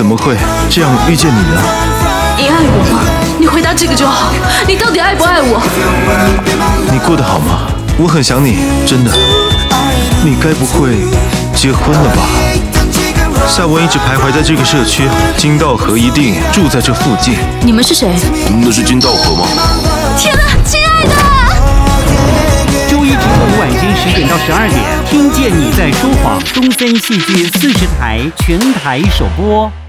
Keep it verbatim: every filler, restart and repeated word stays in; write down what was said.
怎么会这样遇见你呢？ 你爱我吗？你回答这个就好。你到底爱不爱我？ 你过得好吗？我很想你，真的。你该不会结婚了吧？夏文一直徘徊在这个社区，金道河一定住在这附近。 你们是谁？ 那是金道河吗？ 天哪，亲爱的！ 周一至周五晚间十点到十二点，听见你在说谎，东森戏剧四十台全台首播。